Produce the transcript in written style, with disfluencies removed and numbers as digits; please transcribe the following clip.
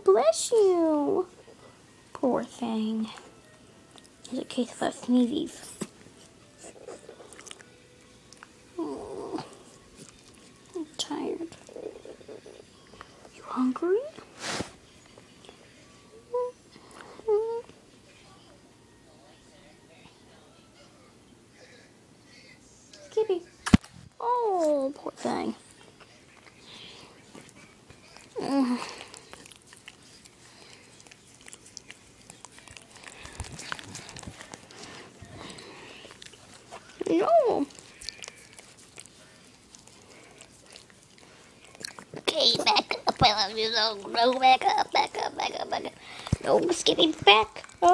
bless you. Poor thing. It's a case of sneezes. Oh, I'm tired. You hungry? Skippy. Oh, poor thing. No. Okay, back up. Go back up. No, Skippy, back up.